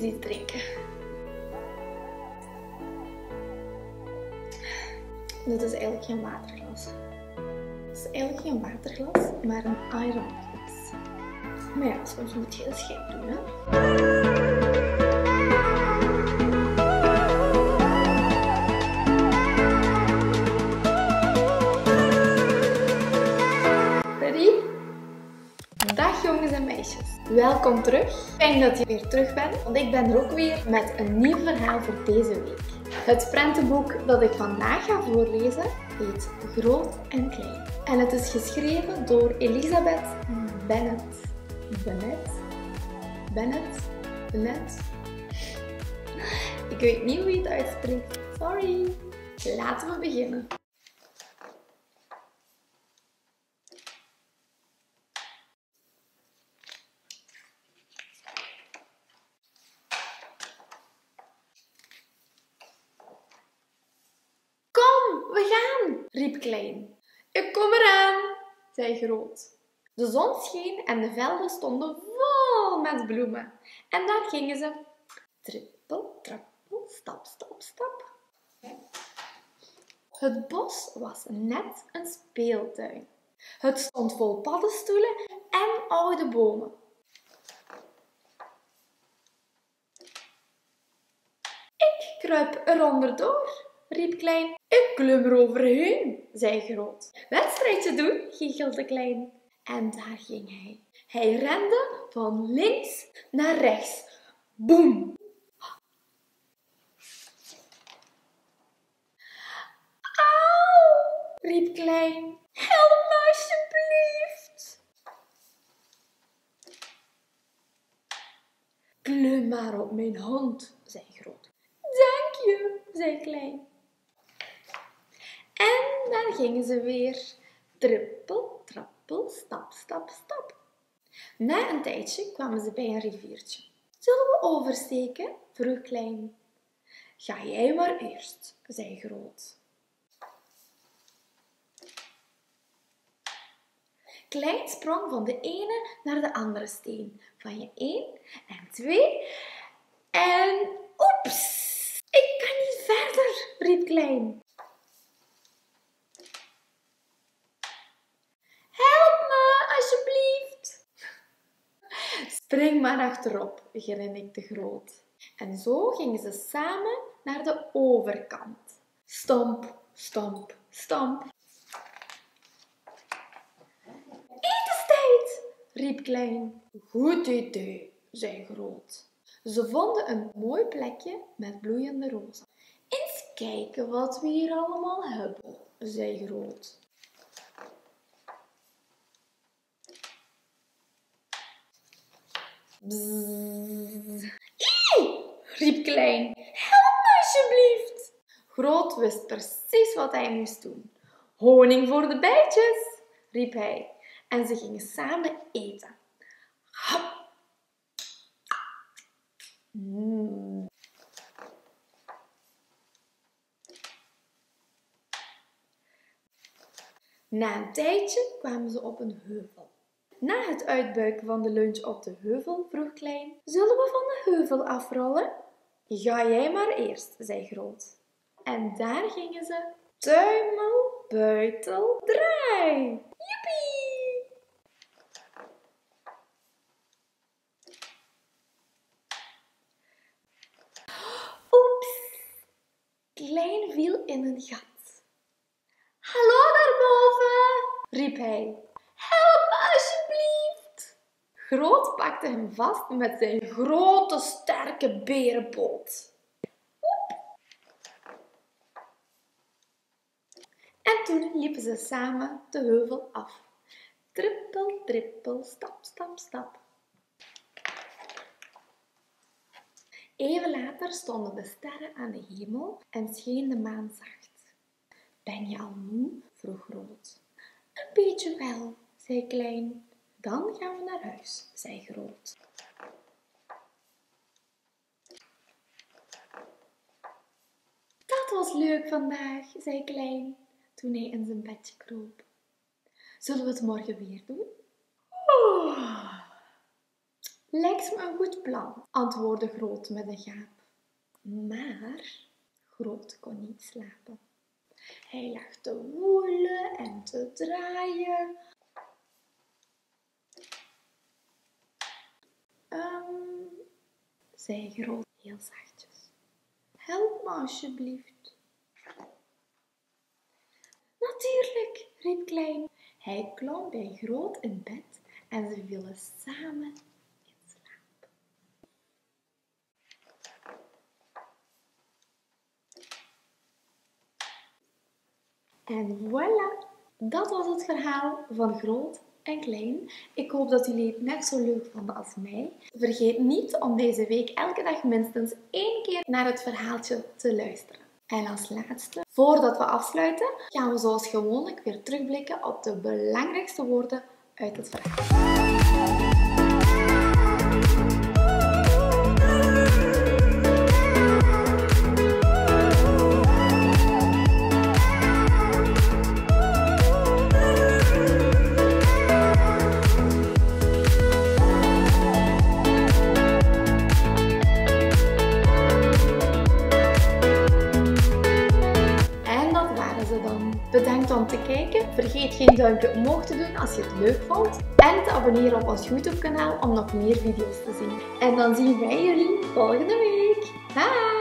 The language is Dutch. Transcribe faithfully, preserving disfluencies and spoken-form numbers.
iets drinken. Dit is eigenlijk geen waterglas. Het is eigenlijk geen waterglas, maar een iron glas. Maar ja, soms moet je de schijn doen, hè. Dag jongens en meisjes, welkom terug. Fijn dat je weer terug bent, want ik ben er ook weer met een nieuw verhaal voor deze week. Het prentenboek dat ik vandaag ga voorlezen heet Groot en Klein. En het is geschreven door Elizabeth Bennet. Bennet? Bennet? Bennet? Ik weet niet hoe je het uitspreekt. Sorry. Laten we beginnen. We gaan, riep Klein. Ik kom eraan, zei Groot. De zon scheen en de velden stonden vol met bloemen. En daar gingen ze. Trippel, trappel, stap, stap, stap. Het bos was net een speeltuin. Het stond vol paddenstoelen en oude bomen. Ik kruip er onderdoor, riep Klein. Ik klim er overheen, zei Groot. Wedstrijdje doen, giechelde Klein. En daar ging hij. Hij rende van links naar rechts. Boem! Auw, riep Klein. Help me alsjeblieft. Klim maar op mijn hand, zei Groot. Dank je, zei Klein. En daar gingen ze weer. Trippel, trappel, stap, stap, stap. Na een tijdje kwamen ze bij een riviertje. Zullen we oversteken? Vroeg Klein. Ga jij maar eerst, zei Groot. Klein sprong van de ene naar de andere steen. Van je één en twee en oeps! Ik kan niet verder, riep Klein. Spring maar achterop, grinnikte Groot. En zo gingen ze samen naar de overkant. Stomp, stomp, stomp. Etenstijd, riep Klein. Goed idee, zei Groot. Ze vonden een mooi plekje met bloeiende rozen. Eens kijken wat we hier allemaal hebben, zei Groot. Bzzz. Ie, riep Klein. Help me alsjeblieft. Groot wist precies wat hij moest doen. Honing voor de bijtjes, riep hij. En ze gingen samen eten. Hap. Mm. Na een tijdje kwamen ze op een heuvel. Na het uitbuiken van de lunch op de heuvel vroeg Klein, zullen we van de heuvel afrollen? Ga jij maar eerst, zei Groot. En daar gingen ze. Tuimel, buitel, draai. Joepie! Oeps! Klein viel in een gat. Hallo daarboven, riep hij. Help me alsjeblieft. Groot pakte hem vast met zijn grote sterke berenpoot. Oep. En toen liepen ze samen de heuvel af. Trippel, trippel, stap, stap, stap. Even later stonden de sterren aan de hemel en scheen de maan zacht. Ben je al moe? Vroeg Groot. Een beetje wel, zei Klein. Dan gaan we naar huis, zei Groot. Dat was leuk vandaag, zei Klein, toen hij in zijn bedje kroop. Zullen we het morgen weer doen? Oh, Lijkt me een goed plan, antwoordde Groot met een gaap. Maar Groot kon niet slapen. Hij lag te woelen en te draaien. Um, zei Groot heel zachtjes. Help me alsjeblieft. Natuurlijk, riep Klein. Hij klom bij Groot in bed en ze vielen samen in slaap. En voilà, dat was het verhaal van Groot en Klein. Ik hoop dat jullie het net zo leuk vonden als mij. Vergeet niet om deze week elke dag minstens één keer naar het verhaaltje te luisteren. En als laatste, voordat we afsluiten, gaan we zoals gewoonlijk weer terugblikken op de belangrijkste woorden uit het verhaal. Bedankt om te kijken. Vergeet geen duimpje omhoog te doen als je het leuk vond. En te abonneren op ons YouTube kanaal om nog meer video's te zien. En dan zien wij jullie volgende week. Bye!